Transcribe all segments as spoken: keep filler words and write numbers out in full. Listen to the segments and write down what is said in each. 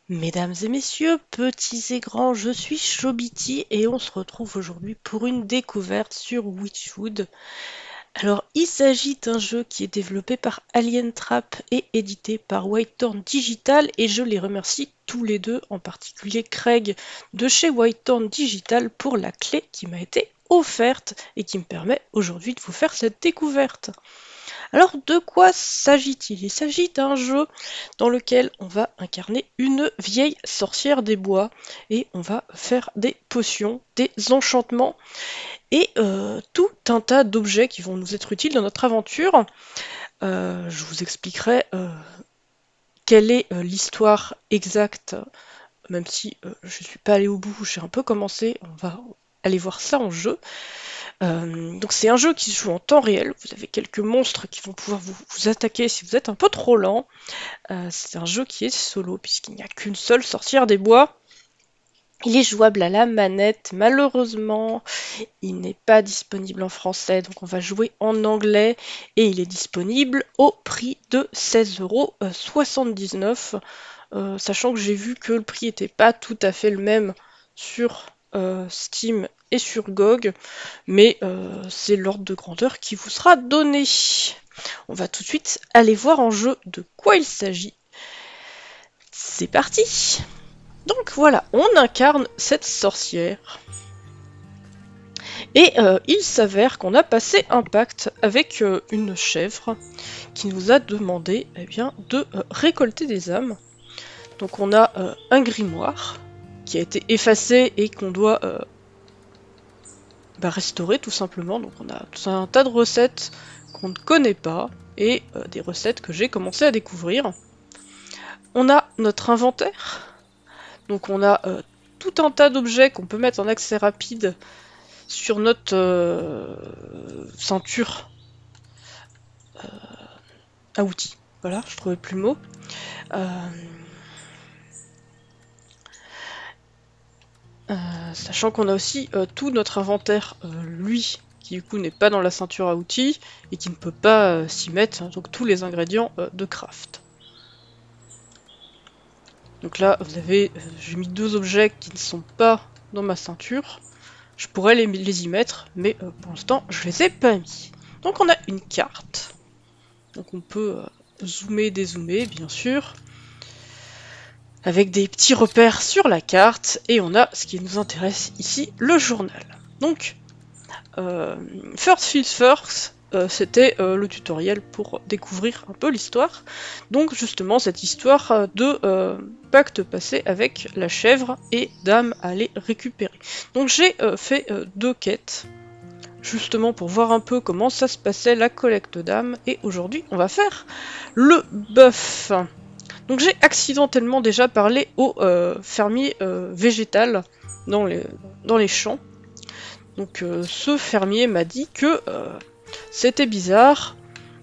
Mesdames et messieurs, petits et grands, je suis Chobiti et on se retrouve aujourd'hui pour une découverte sur Witchwood. Alors, il s'agit d'un jeu qui est développé par Alien Trap et édité par Whitethorn Digital et je les remercie tous les deux, en particulier Craig de chez Whitethorn Digital pour la clé qui m'a été offerte et qui me permet aujourd'hui de vous faire cette découverte. Alors, de quoi s'agit-il? Il s'agit d'un jeu dans lequel on va incarner une vieille sorcière des bois et on va faire des potions, des enchantements et euh, tout un tas d'objets qui vont nous être utiles dans notre aventure. Euh, je vous expliquerai euh, quelle est euh, l'histoire exacte, même si euh, je ne suis pas allée au bout, j'ai un peu commencé, on va aller voir ça en jeu. Euh, donc c'est un jeu qui se joue en temps réel, vous avez quelques monstres qui vont pouvoir vous, vous attaquer si vous êtes un peu trop lent. Euh, c'est un jeu qui est solo puisqu'il n'y a qu'une seule sorcière des bois. Il est jouable à la manette, malheureusement il n'est pas disponible en français, donc on va jouer en anglais et il est disponible au prix de seize euros soixante-dix-neuf, euh, sachant que j'ai vu que le prix n'était pas tout à fait le même sur euh, Steam et sur G O G, mais euh, c'est l'ordre de grandeur qui vous sera donné. On va tout de suite aller voir en jeu de quoi il s'agit. C'est parti! Donc voilà, on incarne cette sorcière. Et euh, il s'avère qu'on a passé un pacte avec euh, une chèvre qui nous a demandé eh bien, de euh, récolter des âmes. Donc on a euh, un grimoire qui a été effacé et qu'on doit euh, bah, restaurer tout simplement. Donc on a tout un tas de recettes qu'on ne connaît pas et euh, des recettes que j'ai commencé à découvrir. On a notre inventaire. Donc on a euh, tout un tas d'objets qu'on peut mettre en accès rapide sur notre euh, ceinture euh, à outils. Voilà, je trouvais plus le mot. Euh, euh, sachant qu'on a aussi euh, tout notre inventaire, euh, lui, qui du coup n'est pas dans la ceinture à outils et qui ne peut pas euh, s'y mettre, hein, donc tous les ingrédients euh, de craft. Donc là, vous avez, euh, j'ai mis deux objets qui ne sont pas dans ma ceinture. Je pourrais les, les y mettre, mais euh, pour l'instant, je les ai pas mis. Donc on a une carte. Donc on peut euh, zoomer, dézoomer, bien sûr. Avec des petits repères sur la carte. Et on a ce qui nous intéresse ici, le journal. Donc, euh, first things first, euh, c'était euh, le tutoriel pour découvrir un peu l'histoire. Donc justement, cette histoire de euh, pacte passé avec la chèvre et d'âme à les récupérer. Donc j'ai euh, fait euh, deux quêtes. Justement pour voir un peu comment ça se passait la collecte d'âmes, et aujourd'hui on va faire le bœuf. Donc j'ai accidentellement déjà parlé au euh, fermier euh, végétal dans les, dans les champs. Donc euh, ce fermier m'a dit que euh, c'était bizarre.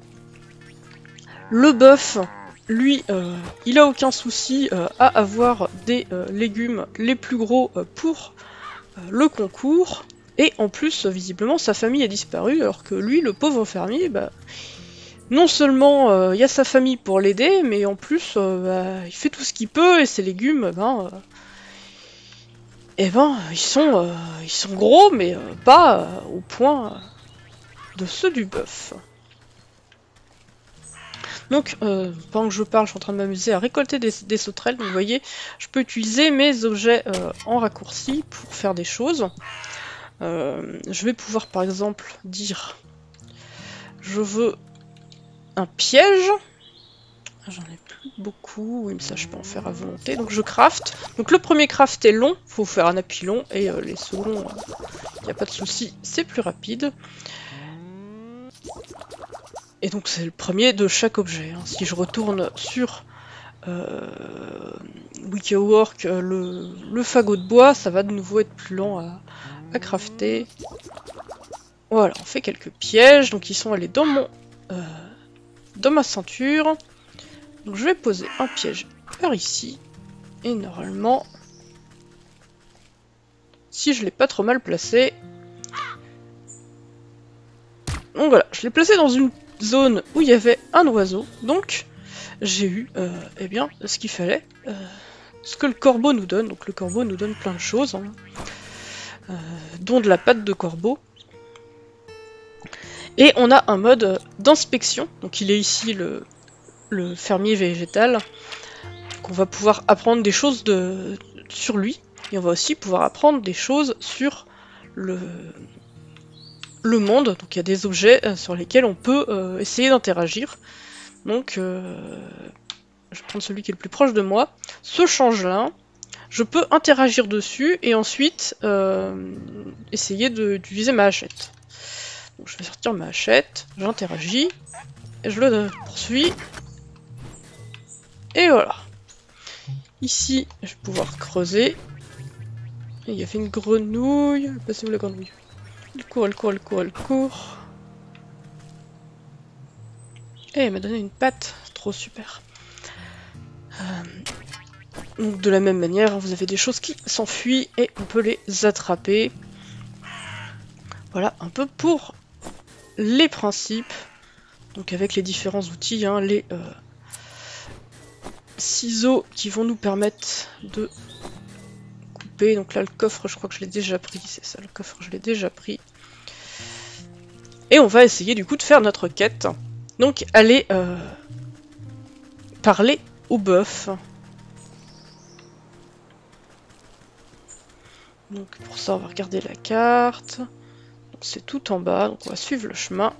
Le bœuf, lui, euh, il a aucun souci euh, à avoir des euh, légumes les plus gros euh, pour euh, le concours. Et en plus, visiblement, sa famille a disparu, alors que lui, le pauvre fermier, bah, non seulement il euh, y a sa famille pour l'aider, mais en plus, euh, bah, il fait tout ce qu'il peut, et ses légumes, ben, euh, eh ben, ils sont, euh, ils sont gros, mais euh, pas euh, au point de ceux du bœuf. Donc, euh, pendant que je parle, je suis en train de m'amuser à récolter des, des sauterelles, donc vous voyez, je peux utiliser mes objets euh, en raccourci pour faire des choses. Euh, je vais pouvoir par exemple dire je veux un piège. J'en ai plus beaucoup, oui mais ça je peux en faire à volonté. Donc je craft. Donc le premier craft est long, faut faire un appui long, et euh, les seconds, il euh, n'y a pas de souci, c'est plus rapide. Et donc c'est le premier de chaque objet. Hein. Si je retourne sur euh, Wikiwork, euh, le, le fagot de bois, ça va de nouveau être plus lent à, à crafter. Voilà, on fait quelques pièges, donc ils sont allés dans mon euh, dans ma ceinture. Donc je vais poser un piège par ici, et normalement, si je l'ai pas trop mal placé, donc voilà, je l'ai placé dans une zone où il y avait un oiseau, donc j'ai eu, euh, eh bien, ce qu'il fallait. Euh, ce que le corbeau nous donne. Donc le corbeau nous donne plein de choses, hein, euh, dont de la pâte de corbeau. Et on a un mode d'inspection, donc il est ici le, le fermier végétal. Donc on va pouvoir apprendre des choses de, sur lui, et on va aussi pouvoir apprendre des choses sur le, le monde. Donc il y a des objets sur lesquels on peut euh, essayer d'interagir. Donc euh, je vais prendre celui qui est le plus proche de moi. Ce changelin, je peux interagir dessus et ensuite euh, essayer d'utiliser ma hachette. Donc je vais sortir ma hachette, j'interagis, et je le poursuis. Et voilà. Ici, je vais pouvoir creuser. Et il y avait une grenouille. Passez-vous la grenouille. Elle court, elle court, elle court, elle court. Et elle m'a donné une patte. Trop super. Euh, donc de la même manière, vous avez des choses qui s'enfuient et on peut les attraper. Voilà un peu pour les principes. Donc avec les différents outils, hein, les euh, ciseaux qui vont nous permettre de couper. Donc là le coffre, je crois que je l'ai déjà pris, c'est ça, le coffre je l'ai déjà pris. Et on va essayer du coup de faire notre quête. Donc aller euh, parler au bœuf. Donc pour ça on va regarder la carte. C'est tout en bas, donc on va suivre le chemin.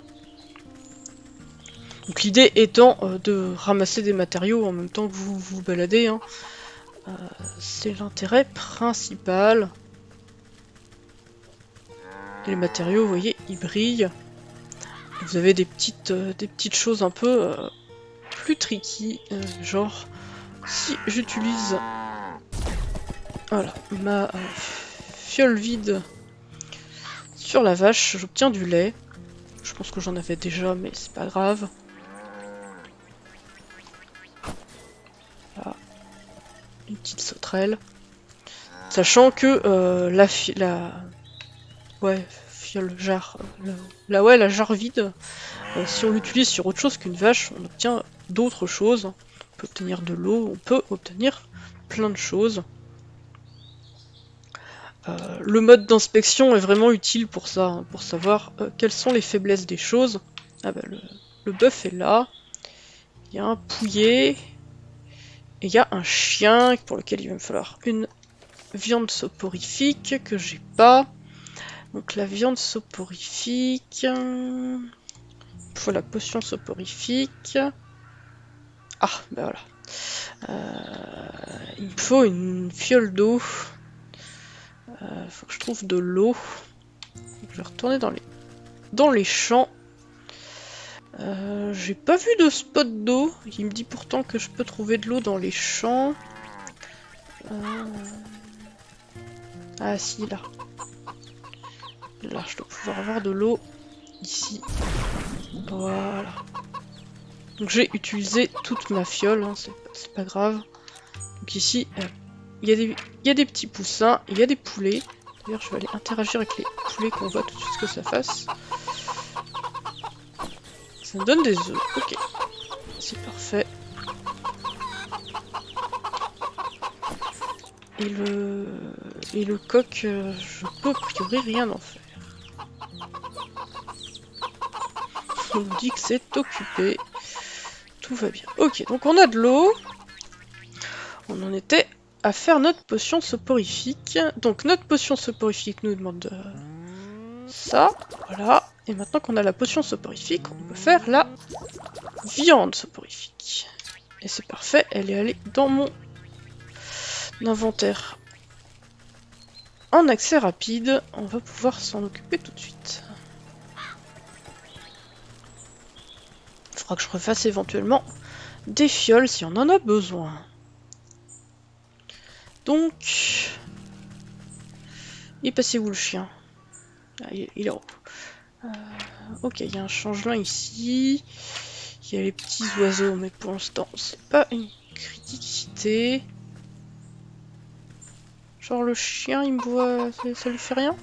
Donc l'idée étant euh, de ramasser des matériaux en même temps que vous vous baladez. Hein. Euh, c'est l'intérêt principal. Et les matériaux, vous voyez, ils brillent. Vous avez des petites, euh, des petites choses un peu euh, plus tricky, euh, genre si j'utilise voilà, ma euh, fiole vide sur la vache, j'obtiens du lait. Je pense que j'en avais déjà, mais c'est pas grave. Voilà. Une petite sauterelle. Sachant que euh, la, fi la... Ouais, fiole, jarre... La, la, ouais, la jarre vide, euh, si on l'utilise sur autre chose qu'une vache, on obtient d'autres choses. On peut obtenir de l'eau, on peut obtenir plein de choses. Euh, le mode d'inspection est vraiment utile pour ça, hein, pour savoir euh, quelles sont les faiblesses des choses. Ah bah le, le bœuf est là. Il y a un pouillet. Et il y a un chien pour lequel il va me falloir une viande soporifique que j'ai pas. Donc la viande soporifique. Il faut la potion soporifique. Ah bah voilà. Euh, il me faut une fiole d'eau. Euh, faut que je trouve de l'eau. Je vais retourner dans les, dans les champs. Euh, J'ai pas vu de spot d'eau. Il me dit pourtant que je peux trouver de l'eau dans les champs. Euh... Ah si, là. Là, je dois pouvoir avoir de l'eau. Ici. Voilà. Donc j'ai utilisé toute ma fiole, hein, c'est pas grave. Donc ici, euh, il y, y a des petits poussins, il y a des poulets. D'ailleurs, je vais aller interagir avec les poulets qu'on voit tout de suite ce que ça fasse. Ça me donne des œufs, ok. C'est parfait. Et le... Et le coq, euh, je peux a priori rien en faire. On me dit que c'est occupé. Tout va bien. Ok, donc on a de l'eau. On en était à faire notre potion soporifique. Donc notre potion soporifique nous demande euh, ça. Voilà. Et maintenant qu'on a la potion soporifique, on peut faire la viande soporifique. Et c'est parfait, elle est allée dans mon inventaire en accès rapide. On va pouvoir s'en occuper tout de suite. Il faudra que je refasse éventuellement des fioles si on en a besoin. Donc... Il est passé où le chien? Ah, il, il est en haut. Euh, ok, il y a un changelin ici. Il y a les petits oiseaux, mais pour l'instant, c'est pas une criticité. Genre le chien, il me voit... Ça, ça lui fait rien?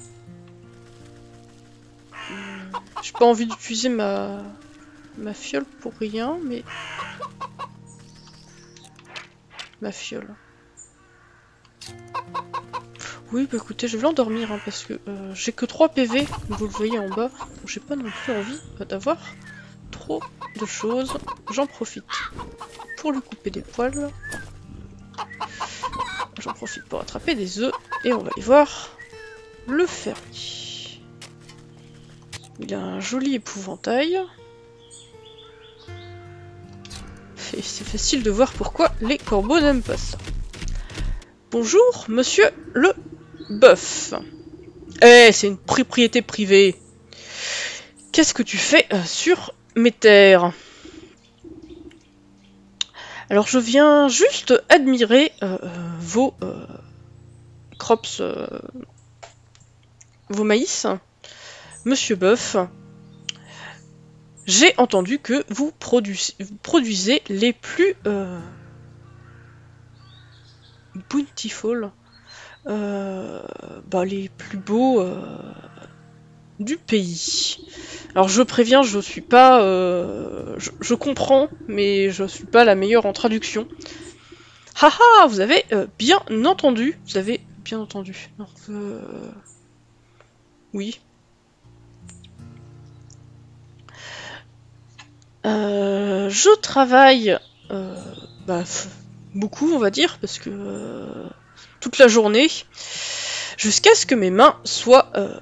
hmm, J'ai pas envie d'utiliser ma... ma fiole pour rien, mais... Ma fiole. Oui, bah écoutez, je vais l'endormir, hein, parce que euh, j'ai que trois P V, comme vous le voyez en bas. Donc j'ai pas non plus envie euh, d'avoir trop de choses. J'en profite pour lui couper des poils. J'en profite pour attraper des œufs. Et on va aller voir le fermier. Il a un joli épouvantail. Et c'est facile de voir pourquoi les corbeaux n'aiment pas ça. Bonjour, monsieur le bœuf. Eh, c'est une propriété privée. Qu'est-ce que tu fais euh, sur mes terres? Alors, je viens juste admirer euh, vos euh, crops, euh, vos maïs, monsieur bœuf. J'ai entendu que vous, produis vous produisez les plus euh, bountiful, euh, bah, les plus beaux euh, du pays. Alors je préviens, je suis pas, euh, je, je comprends, mais je suis pas la meilleure en traduction. Haha, vous avez euh, bien entendu, vous avez bien entendu. Non, euh... oui. Euh, je travaille euh, bah, beaucoup, on va dire, parce que euh, toute la journée, jusqu'à ce que mes mains soient, euh,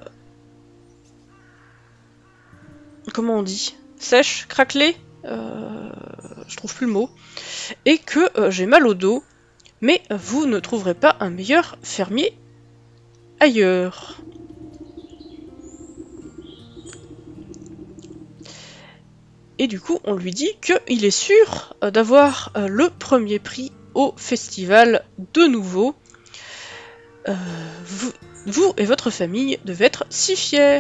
comment on dit, sèches, craquelées, euh, je trouve plus le mot, et que euh, j'ai mal au dos, mais vous ne trouverez pas un meilleur fermier ailleurs. Et du coup, on lui dit qu'il est sûr d'avoir euh, le premier prix au festival de nouveau. Euh, vous, vous et votre famille devez être si fiers.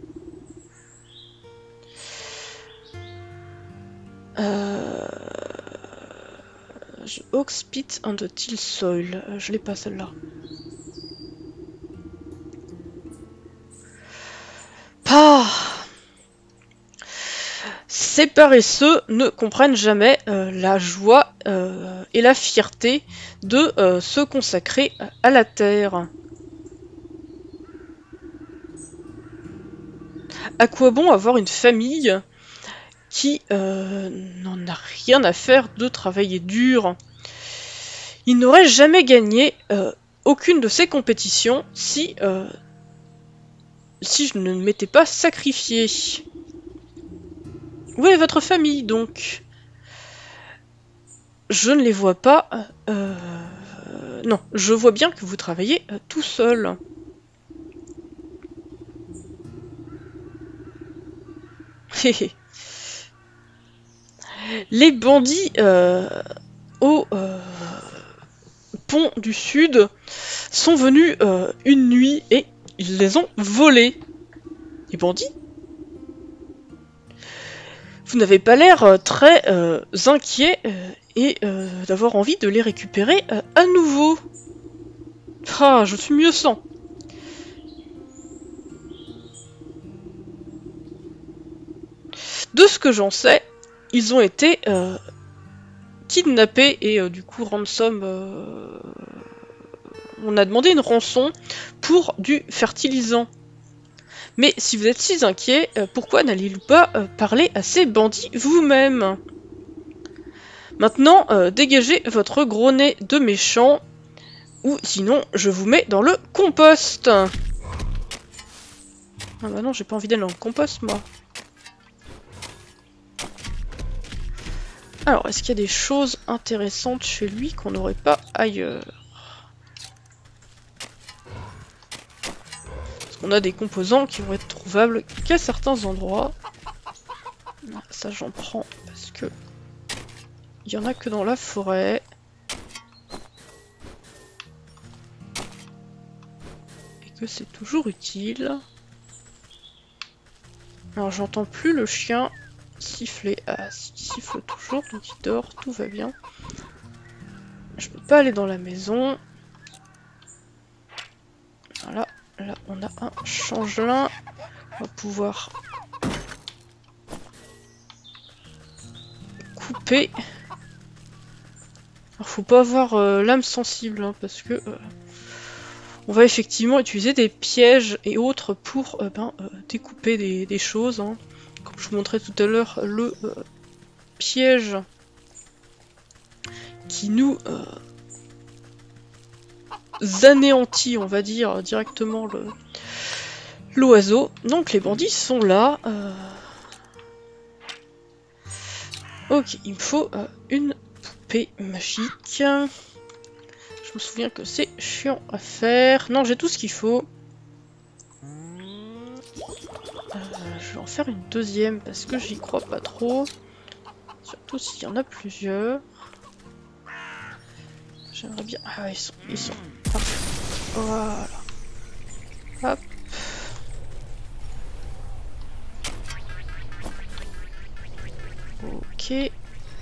Euh... Oak Pit and the Till Soil. Je l'ai pas celle-là. Pas. Ces paresseux ne comprennent jamais euh, la joie euh, et la fierté de euh, se consacrer à la terre. À quoi bon avoir une famille qui euh, n'en a rien à faire de travailler dur? Il n'aurait jamais gagné euh, aucune de ces compétitions si, euh, si je ne m'étais pas sacrifié. Où est votre famille, donc? Je ne les vois pas. Euh... Non, je vois bien que vous travaillez euh, tout seul. Les bandits euh, au euh, pont du Sud sont venus euh, une nuit et ils les ont volés. Les bandits? Vous n'avez pas l'air euh, très euh, inquiet euh, et euh, d'avoir envie de les récupérer euh, à nouveau. Ah, je suis mieux sans. De ce que j'en sais, ils ont été euh, kidnappés et euh, du coup ransom. Euh, on a demandé une rançon pour du fertilisant. Mais si vous êtes si inquiet, euh, pourquoi n'allez-vous pas euh, parler à ces bandits vous-même? Maintenant, euh, dégagez votre gros nez de méchant, ou sinon je vous mets dans le compost. Ah bah non, j'ai pas envie d'aller dans le compost, moi. Alors, est-ce qu'il y a des choses intéressantes chez lui qu'on n'aurait pas ailleurs? Parce qu'on a des composants qui vont être trouvables qu'à certains endroits. Ça, j'en prends parce que il y en a que dans la forêt. Et que c'est toujours utile. Alors, j'entends plus le chien siffler. Ah, il siffle toujours, donc il dort, tout va bien. Je peux pas aller dans la maison. Voilà, là on a un changelin. On va pouvoir couper. Alors faut pas avoir euh, l'âme sensible, hein, parce que euh, On va effectivement utiliser des pièges et autres pour euh, ben, euh, découper des, des choses. Hein. Comme je vous montrais tout à l'heure, le euh, piège qui nous euh, anéantit, on va dire, directement le l'oiseau. Donc les bandits sont là. Euh... Ok, il me faut euh, une poupée magique. Je me souviens que c'est chiant à faire. Non, j'ai tout ce qu'il faut. Euh, je vais en faire une deuxième parce que j'y crois pas trop. Surtout s'il y en a plusieurs. J'aimerais bien... Ah, ils sont... Ils sont... Parfait. Voilà. Hop. Ok.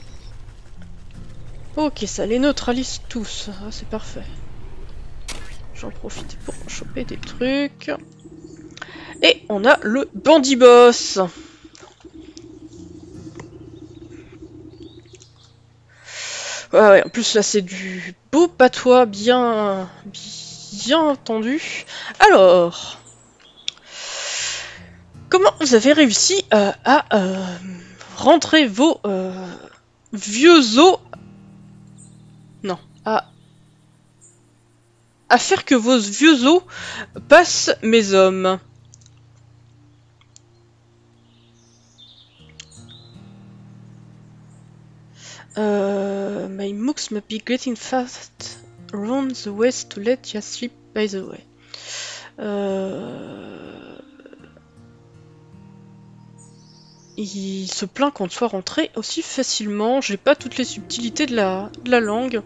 Ok, ça les neutralise tous. Ah, c'est parfait. J'en profite pour choper des trucs. Et on a le bandit boss. Ouais, ouais, en plus là c'est du beau patois bien, bien tendu. Alors, comment vous avez réussi euh, à euh, rentrer vos euh, vieux os... Non, à... à faire que vos vieux os passent mes hommes? Uh, my mooks may be getting fast around the west to let you sleep by the way. Euh... Il se plaint qu'on soit rentré aussi facilement. J'ai pas toutes les subtilités de la, de la langue.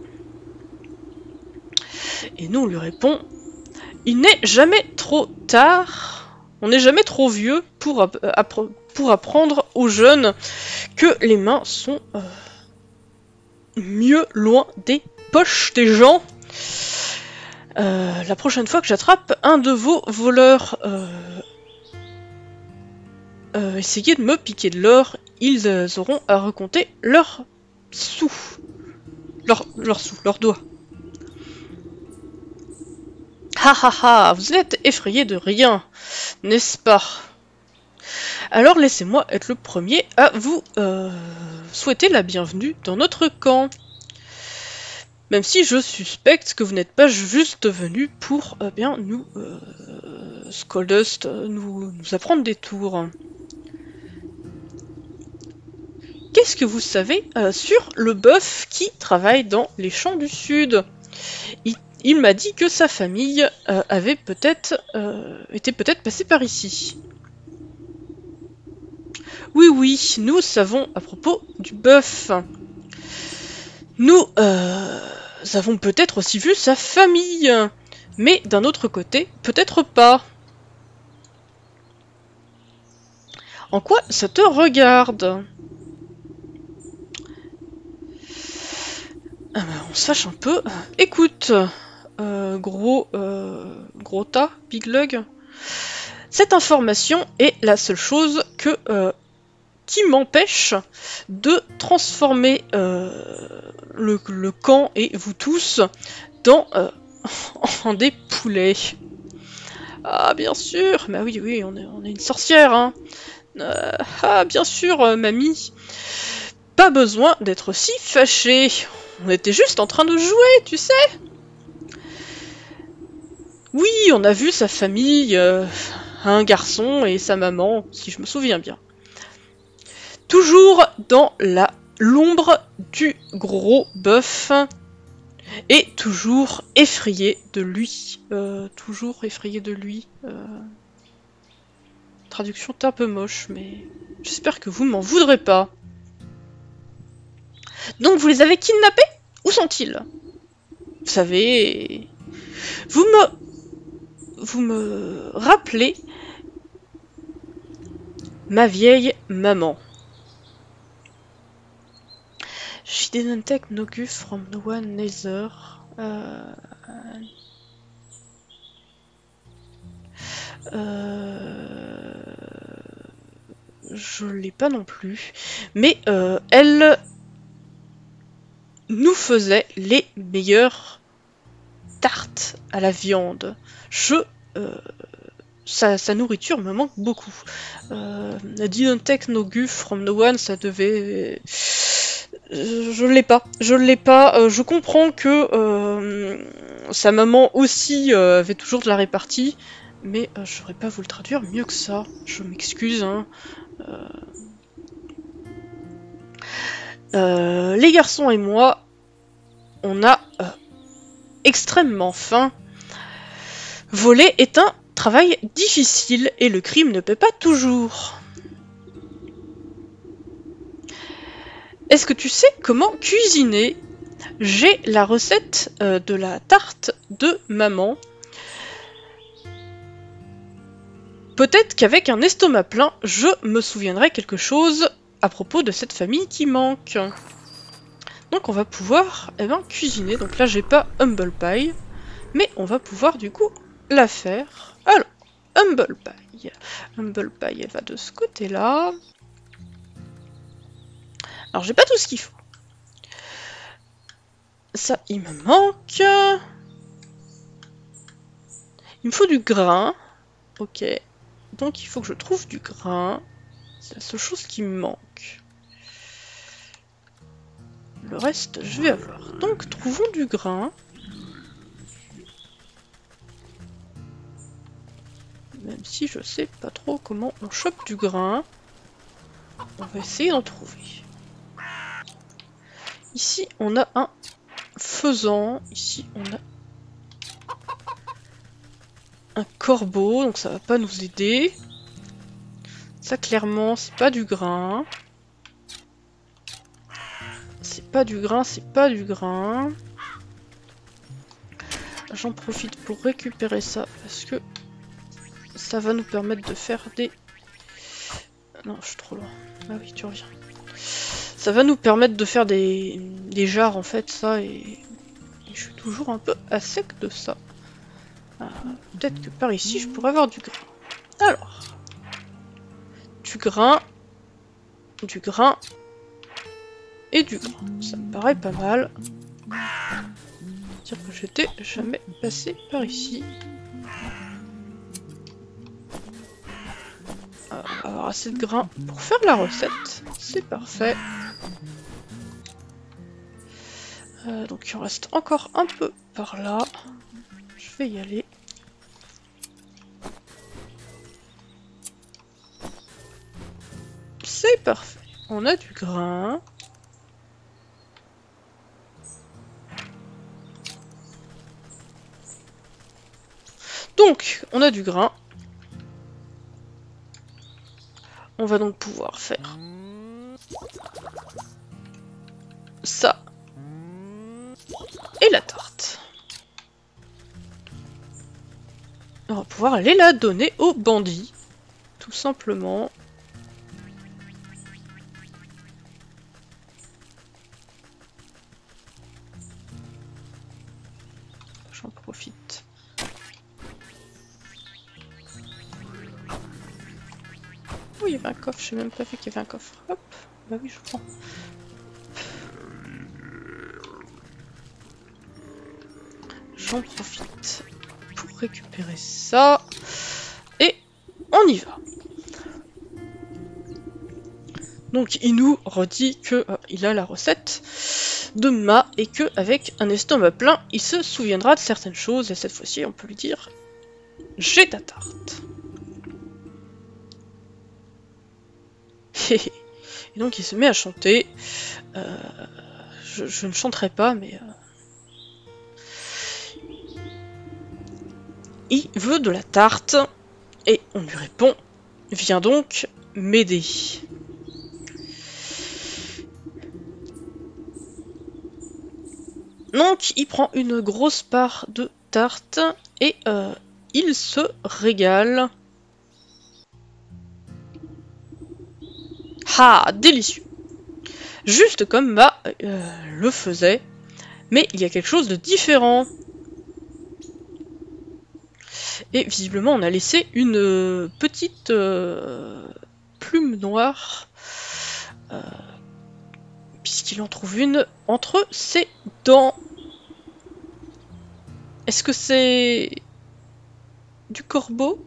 Et nous on lui répond: il n'est jamais trop tard. On n'est jamais trop vieux pour, appre pour apprendre aux jeunes que les mains sont euh, mieux loin des poches des gens. Euh, la prochaine fois que j'attrape un de vos voleurs, euh, euh, essayez de me piquer de l'or, ils euh, auront à recompter leurs sous. Leurs leur sous, leurs doigts. Ha ha ha, vous êtes effrayé de rien, n'est-ce pas? Alors laissez-moi être le premier à vous euh, souhaiter la bienvenue dans notre camp. Même si je suspecte que vous n'êtes pas juste venu pour euh, bien nous euh, Skoldust, nous, nous apprendre des tours. Qu'est-ce que vous savez euh, sur le bœuf qui travaille dans les champs du sud? Il, il m'a dit que sa famille euh, avait peut-être euh, était peut-être passée par ici. Oui, oui, nous savons à propos du bœuf. Nous euh, avons peut-être aussi vu sa famille, mais d'un autre côté, peut-être pas. En quoi ça te regarde? Ah bah, on se fâche un peu. Écoute, euh, gros, euh, gros tas, big lug. Cette information est la seule chose que euh, qui m'empêche de transformer euh, le, le camp et vous tous dans euh, en des poulets. Ah bien sûr, bah oui oui, on est, on est une sorcière, hein. Euh, ah bien sûr, euh, mamie. Pas besoin d'être si fâché. On était juste en train de jouer, tu sais. Oui, on a vu sa famille, euh, un garçon et sa maman, si je me souviens bien. Toujours dans la l'ombre du gros bœuf. Et toujours effrayé de lui. Euh, toujours effrayé de lui. Euh... Traduction est un peu moche, mais j'espère que vous m'en voudrez pas. Donc vous les avez kidnappés? Où sont-ils? Vous savez... Vous me... Vous me rappelez ma vieille maman. She didn't take no gift from no one neither. Euh... Euh... Je l'ai pas non plus. Mais euh, elle nous faisait les meilleures tartes à la viande. Je... Euh, sa, sa nourriture me manque beaucoup. Euh, didn't take no guff from no one, ça devait... Euh, je l'ai pas. Je l'ai pas. Euh, je comprends que euh, sa maman aussi euh, avait toujours de la répartie, mais euh, je saurais pas vous le traduire mieux que ça. Je m'excuse, hein. Euh... Euh, les garçons et moi, on a euh, extrêmement faim. Voler est un travail difficile et le crime ne paie pas toujours. Est-ce que tu sais comment cuisiner? J'ai la recette euh, de la tarte de maman. Peut-être qu'avec un estomac plein, je me souviendrai quelque chose à propos de cette famille qui manque. Donc on va pouvoir eh ben, cuisiner. Donc là j'ai pas Humble Pie, mais on va pouvoir du coup la faire. Alors, Humble Pie. Humble Pie, elle va de ce côté-là. Alors j'ai pas tout ce qu'il faut. Ça, il me manque. Il me faut du grain. Ok. Donc il faut que je trouve du grain. C'est la seule chose qui me manque. Le reste, je vais avoir. Donc trouvons du grain. Même si je sais pas trop comment on chope du grain. On va essayer d'en trouver. Ici, on a un faisan. Ici, on a un corbeau. Donc ça va pas nous aider. Ça, clairement, c'est pas du grain. C'est pas du grain, c'est pas du grain. J'en profite pour récupérer ça parce que ça va nous permettre de faire des... Non, je suis trop loin. Ah oui, tu reviens. Ça va nous permettre de faire des, des jarres en fait, ça, et... et je suis toujours un peu à sec de ça. Ah, peut-être que par ici, je pourrais avoir du grain. Alors, du grain, du grain, et du grain. Ça me paraît pas mal. Dire que j'étais jamais passé par ici. On va avoir assez de grain pour faire la recette. C'est parfait. Euh, donc il en reste encore un peu par là. Je vais y aller. C'est parfait. On a du grain. Donc, on a du grain. On va donc pouvoir faire ça et la tarte. On va pouvoir aller la donner aux bandits, tout simplement. J'en profite. Oh, il y avait un coffre, je sais même pas vu qu'il y avait un coffre. Hop, bah oui, je prends. J'en profite pour récupérer ça. Et on y va. Donc il nous redit que euh, il a la recette de Ma et que avec un estomac plein, il se souviendra de certaines choses et cette fois-ci on peut lui dire j'ai ta tarte. Et donc il se met à chanter. Euh, je, je ne chanterai pas, mais euh, il veut de la tarte et on lui répond viens donc m'aider. Donc il prend une grosse part de tarte et euh, il se régale. Ah, délicieux! Juste comme Ma euh, le faisait, mais il y a quelque chose de différent. Et visiblement on a laissé une euh, petite euh, plume noire, euh, puisqu'il en trouve une entre ses dents. Est-ce que c'est du corbeau?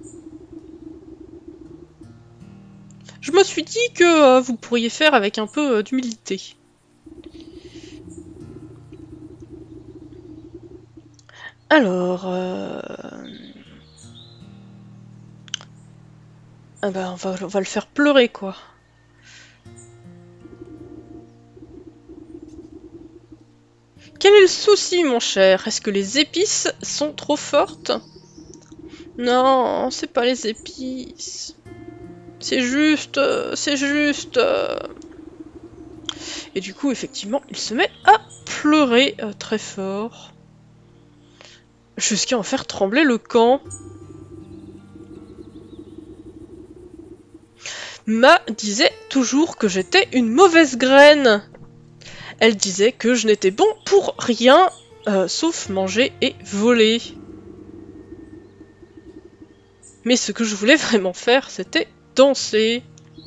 Je me suis dit que euh, vous pourriez faire avec un peu euh, d'humilité. Alors... Euh... Ah bah, on va, on va le faire pleurer, quoi. Quel est le souci, mon cher? Est-ce que les épices sont trop fortes? Non, c'est pas les épices. C'est juste... C'est juste... Et du coup, effectivement, il se met à pleurer euh, très fort. Jusqu'à en faire trembler le camp. Ma disait toujours que j'étais une mauvaise graine. Elle disait que je n'étais bon pour rien, euh, sauf manger et voler. Mais ce que je voulais vraiment faire, c'était danser.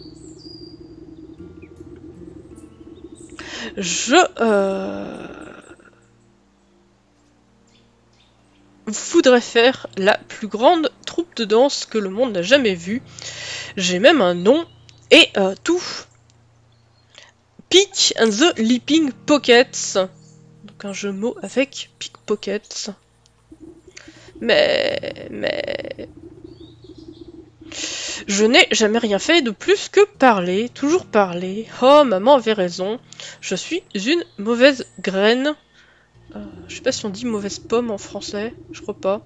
Je... Euh... voudrais faire la plus grande troupe de danse que le monde n'a jamais vue. J'ai même un nom et euh, tout. Pick and the Leaping Pockets. Donc un jeu de mots avec pickpockets. Mais... Mais... Je n'ai jamais rien fait de plus que parler, toujours parler. Oh, maman avait raison. Je suis une mauvaise graine. Euh, je sais pas si on dit mauvaise pomme en français. Je crois pas.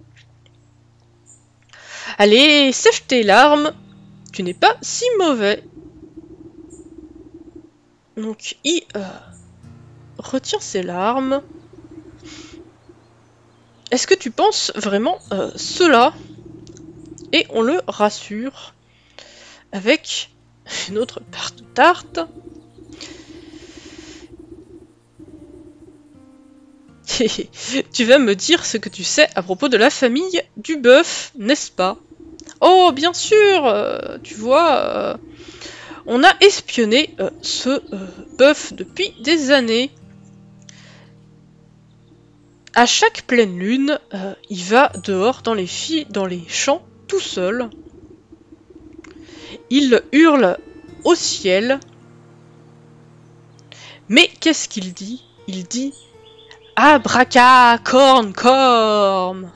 Allez, sèche tes larmes. Tu n'es pas si mauvais. Donc, il euh, retient ses larmes. Est-ce que tu penses vraiment euh, cela? Et on le rassure avec une autre part de tarte. Tu vas me dire ce que tu sais à propos de la famille du bœuf, n'est-ce pas? Oh, bien sûr, euh, tu vois, euh, on a espionné euh, ce euh, bœuf depuis des années. À chaque pleine lune, euh, il va dehors dans les, dans les champs tout seul. Il hurle au ciel. Mais qu'est-ce qu'il dit? Il dit Abraca, corn, corn.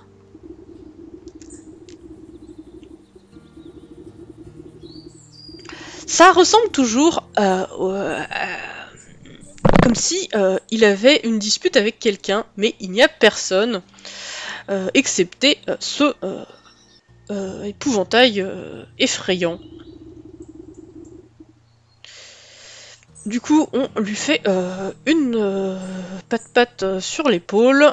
Ça ressemble toujours euh, euh, comme si euh, il avait une dispute avec quelqu'un, mais il n'y a personne, euh, excepté euh, ce euh, euh, épouvantail euh, effrayant. Du coup, on lui fait euh, une euh, patte-patte sur l'épaule.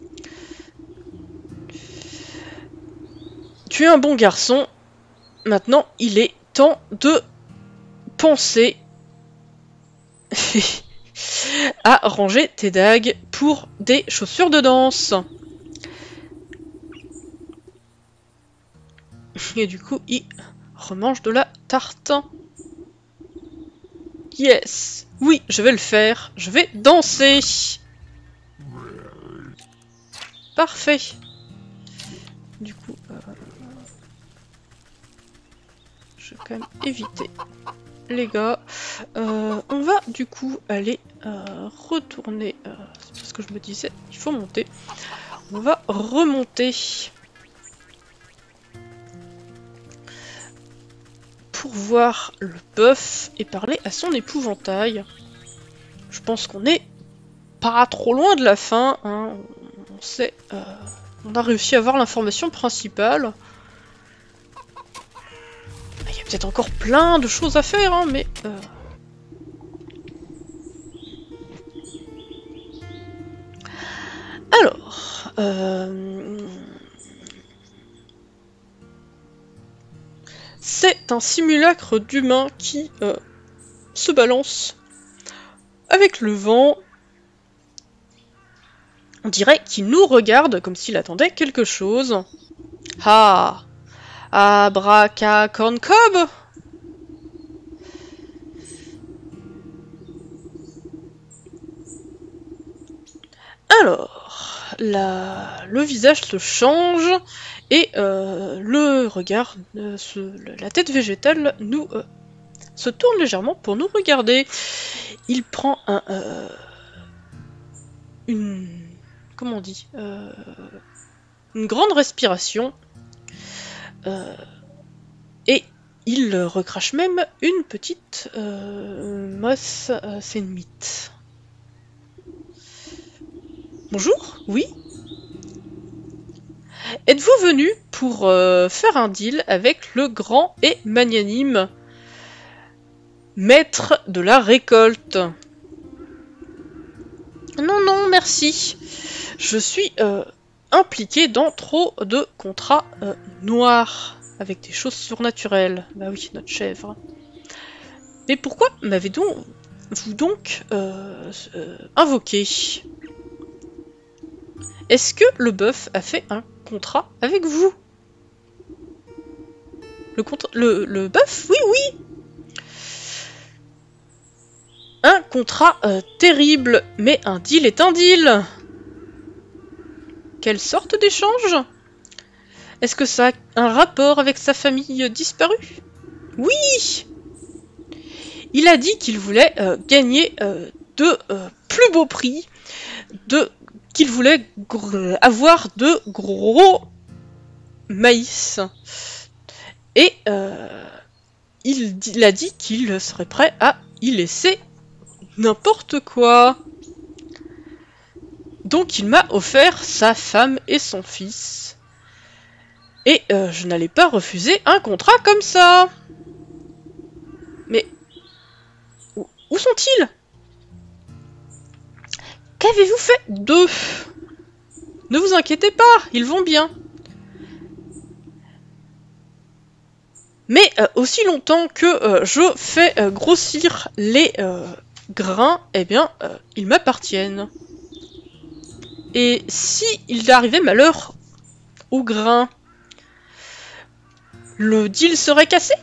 Tu es un bon garçon. Maintenant, il est temps de penser à ranger tes dagues pour des chaussures de danse. Et du coup, il remange de la tarte. Yes! Oui, je vais le faire. Je vais danser. Parfait. Du coup, euh, je vais quand même éviter les gars. Euh, on va du coup aller euh, retourner. Euh, c'est parce que je me disais, il faut monter. On va remonter. Pour voir le bœuf et parler à son épouvantail. Je pense qu'on est pas trop loin de la fin. Hein. On sait, euh, on a réussi à avoir l'information principale. Il y a peut-être encore plein de choses à faire, hein, mais... Euh... Alors... Euh... C'est un simulacre d'humain qui euh, se balance avec le vent. On dirait qu'il nous regarde comme s'il attendait quelque chose. Ah! Abraca corncob! Alors, la... le visage se change et euh, le regard, euh, se... la tête végétale nous euh, se tourne légèrement pour nous regarder. Il prend un... Euh... une... comment on dit euh... une grande respiration euh... et il recrache même une petite euh... mosse euh, sénite. Bonjour, oui? Êtes-vous venu pour euh, faire un deal avec le grand et magnanime maître de la récolte? Non, non, merci. Je suis euh, impliqué dans trop de contrats euh, noirs avec des choses surnaturelles. Bah oui, notre chèvre. Mais pourquoi m'avez-vous donc euh, euh, invoqué? Est-ce que le bœuf a fait un contrat avec vous? Le, contra le, le bœuf? Oui, oui. Un contrat euh, terrible, mais un deal est un deal. Quelle sorte d'échange? Est-ce que ça a un rapport avec sa famille euh, disparue? Oui. Il a dit qu'il voulait euh, gagner euh, de euh, plus beaux prix, de qu'il voulait avoir de gros maïs. Et euh, il, il a dit qu'il serait prêt à y laisser n'importe quoi. Donc il m'a offert sa femme et son fils. Et euh, je n'allais pas refuser un contrat comme ça. Mais où, où sont-ils? Qu'avez-vous fait d'eux? Ne vous inquiétez pas, ils vont bien. Mais euh, aussi longtemps que euh, je fais euh, grossir les euh, grains, eh bien, euh, ils m'appartiennent. Et si il arrivait malheur aux grains, le deal serait cassé?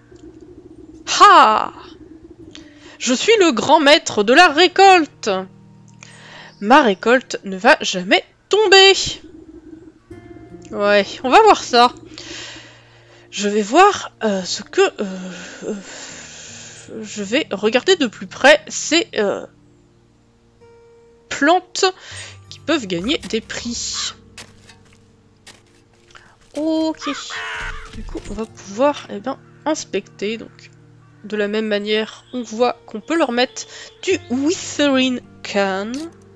Ha! Je suis le grand maître de la récolte. Ma récolte ne va jamais tomber. Ouais, on va voir ça. Je vais voir euh, ce que... Euh, euh, je vais regarder de plus près ces euh, plantes qui peuvent gagner des prix. Ok. Du coup, on va pouvoir eh ben, inspecter. Donc, de la même manière, on voit qu'on peut leur mettre du Withering Can.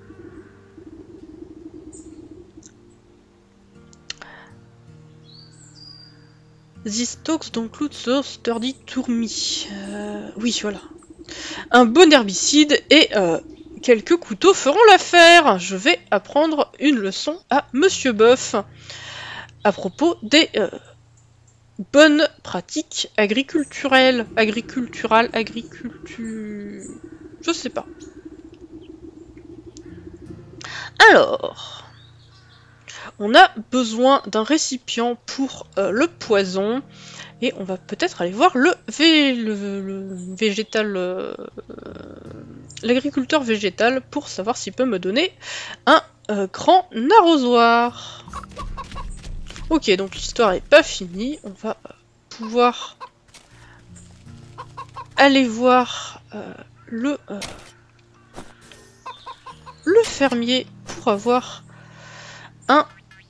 These stalks don't include the sturdy tourmi. Euh, oui, voilà. Un bon herbicide et euh, quelques couteaux feront l'affaire. Je vais apprendre une leçon à Monsieur Boeuf à propos des euh, bonnes pratiques agriculturelles. Agriculturales, agriculture... Je sais pas. Alors... On a besoin d'un récipient pour euh, le poison. Et on va peut-être aller voir le, vé le, le végétal... Euh, l'agriculteur végétal pour savoir s'il peut me donner un euh, grand arrosoir. Ok, donc l'histoire n'est pas finie. On va pouvoir aller voir euh, le, euh, le fermier pour avoir un...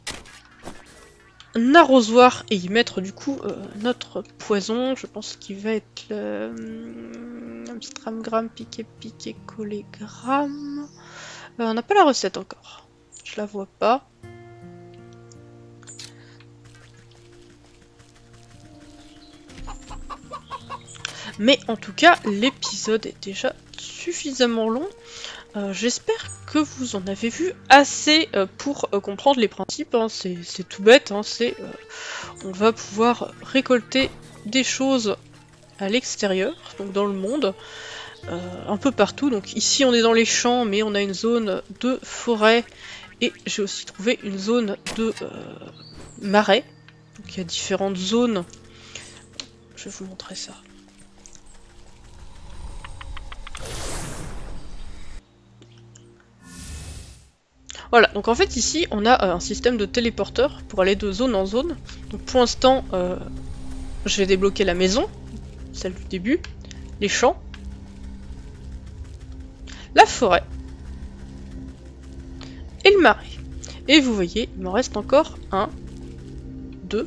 un arrosoir et y mettre du coup euh, notre poison. Je pense qu'il va être le Amstramgram, piqué, piqué, collégramme. Euh, on n'a pas la recette encore. Je la vois pas. Mais en tout cas, l'épisode est déjà suffisamment long. Euh, J'espère que vous en avez vu assez euh, pour euh, comprendre les principes. Hein. C'est tout bête. Hein. C'est, euh, on va pouvoir récolter des choses à l'extérieur, donc dans le monde, euh, un peu partout. Donc ici, on est dans les champs, mais on a une zone de forêt et j'ai aussi trouvé une zone de euh, marais. Donc il y a différentes zones. Je vais vous montrer ça. Voilà, donc en fait ici on a euh, un système de téléporteur pour aller de zone en zone. Donc pour l'instant, euh, je vais débloquer la maison, celle du début, les champs, la forêt et le marais. Et vous voyez, il m'en reste encore un, deux,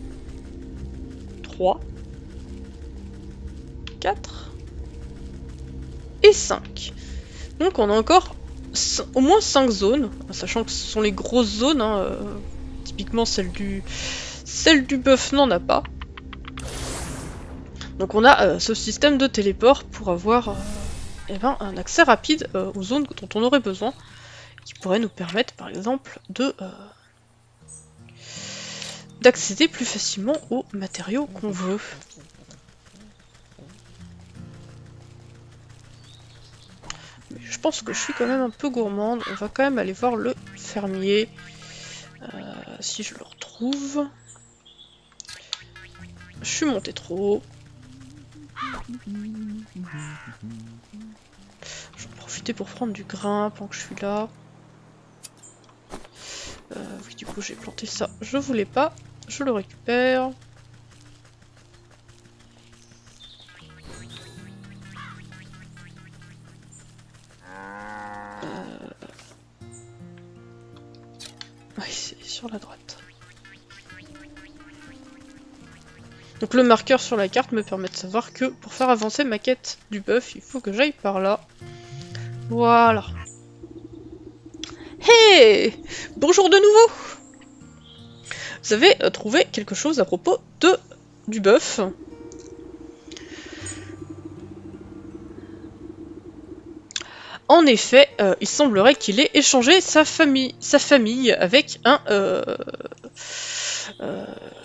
trois, quatre et cinq. Donc on a encore au moins cinq zones, sachant que ce sont les grosses zones, hein, euh, typiquement celle du, celle du bœuf n'en a pas. Donc on a euh, ce système de téléport pour avoir euh, eh ben, un accès rapide euh, aux zones dont on aurait besoin, qui pourrait nous permettre par exemple de euh, d'accéder plus facilement aux matériaux qu'on veut. Mais je pense que je suis quand même un peu gourmande, on va quand même aller voir le fermier, euh, si je le retrouve. Je suis montée trop haut. Je vais en profiter pour prendre du grain pendant que je suis là. Euh, oui, du coup j'ai planté ça, je voulais pas, je le récupère. Euh... Oui, c'est sur la droite. Donc le marqueur sur la carte me permet de savoir que pour faire avancer ma quête du bœuf, il faut que j'aille par là. Voilà. Hey! Bonjour de nouveau! Vous avez euh, trouvé quelque chose à propos de du bœuf. En effet, euh, il semblerait qu'il ait échangé sa famille, sa famille avec un... Euh, euh,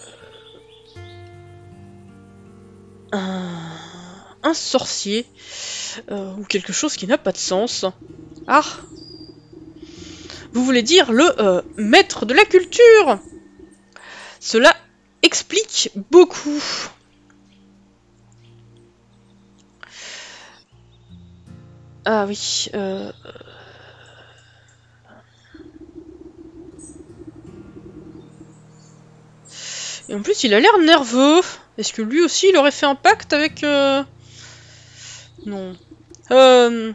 un, un sorcier, euh, ou quelque chose qui n'a pas de sens. Ah! Vous voulez dire le euh, maître de la culture? Cela explique beaucoup. Ah oui. Euh... Et en plus, il a l'air nerveux. Est-ce que lui aussi, il aurait fait un pacte avec... Euh... Non. Euh...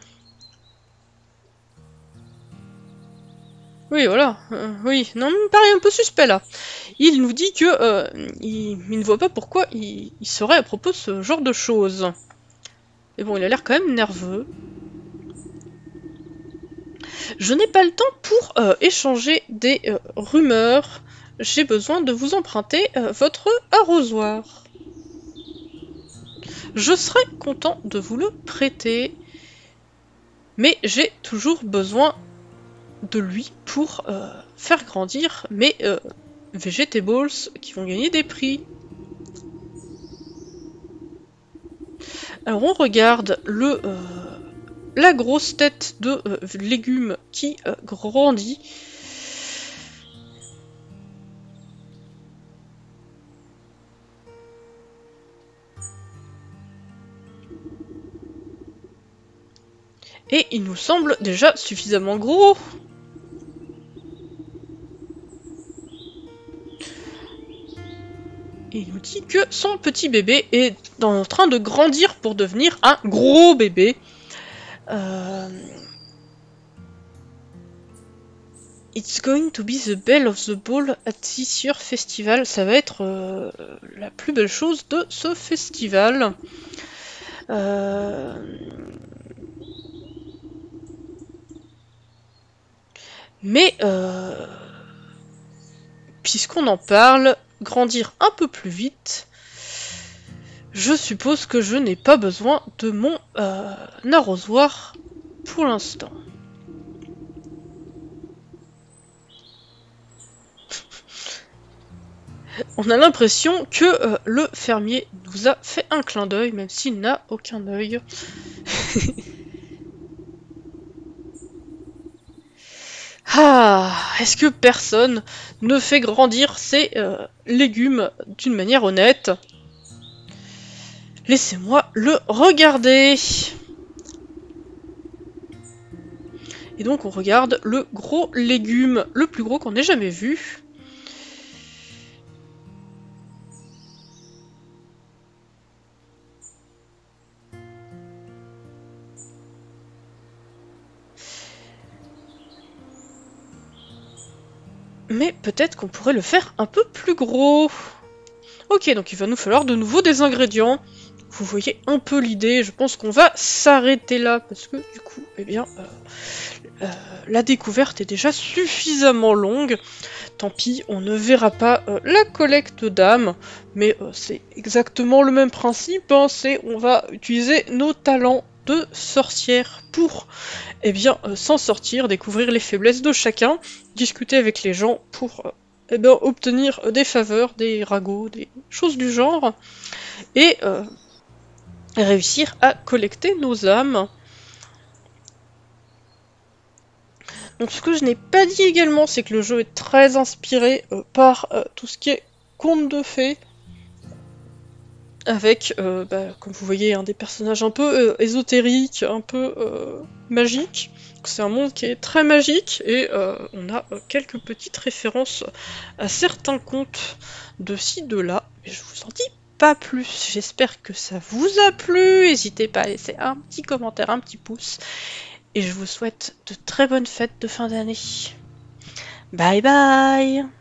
Oui, voilà. Euh, oui, non, il me paraît un peu suspect, là. Il nous dit que euh, il, il ne voit pas pourquoi il, il serait à propos de ce genre de choses. Mais bon, il a l'air quand même nerveux. Je n'ai pas le temps pour euh, échanger des euh, rumeurs. J'ai besoin de vous emprunter euh, votre arrosoir. Je serais content de vous le prêter. Mais j'ai toujours besoin de lui pour euh, faire grandir mes euh, vegetables qui vont gagner des prix. Alors on regarde le... Euh, la grosse tête de euh, légumes qui euh, grandit. Et il nous semble déjà suffisamment gros. Et il nous dit que son petit bébé est en train de grandir pour devenir un gros bébé. Euh... It's going to be the belle of the ball at this year festival. Ça va être euh, la plus belle chose de ce festival. Euh... Mais, euh... puisqu'on en parle, grandir un peu plus vite, je suppose que je n'ai pas besoin de mon euh, arrosoir pour l'instant. On a l'impression que euh, le fermier nous a fait un clin d'œil, même s'il n'a aucun œil. Ah, est-ce que personne ne fait grandir ses euh, légumes d'une manière honnête? Laissez-moi le regarder. Et donc on regarde le gros légume, le plus gros qu'on ait jamais vu. Mais peut-être qu'on pourrait le faire un peu plus gros. Ok, donc il va nous falloir de nouveau des ingrédients. Vous voyez un peu l'idée, je pense qu'on va s'arrêter là, parce que du coup, eh bien, euh, euh, la découverte est déjà suffisamment longue. Tant pis, on ne verra pas euh, la collecte d'âmes, mais euh, c'est exactement le même principe, hein, c'est on va utiliser nos talents de sorcière pour eh bien, euh, s'en sortir, découvrir les faiblesses de chacun, discuter avec les gens pour euh, eh bien, obtenir euh, des faveurs, des ragots, des choses du genre, et euh, réussir à collecter nos âmes. Donc ce que je n'ai pas dit également, c'est que le jeu est très inspiré euh, par euh, tout ce qui est conte de fées, avec, euh, bah, comme vous voyez, hein, des personnages un peu euh, ésotériques, un peu euh, magiques. C'est un monde qui est très magique, et euh, on a euh, quelques petites références à certains contes de ci, de là, mais je vous en dis pas plus. J'espère que ça vous a plu, n'hésitez pas à laisser un petit commentaire, un petit pouce, et je vous souhaite de très bonnes fêtes de fin d'année. Bye bye!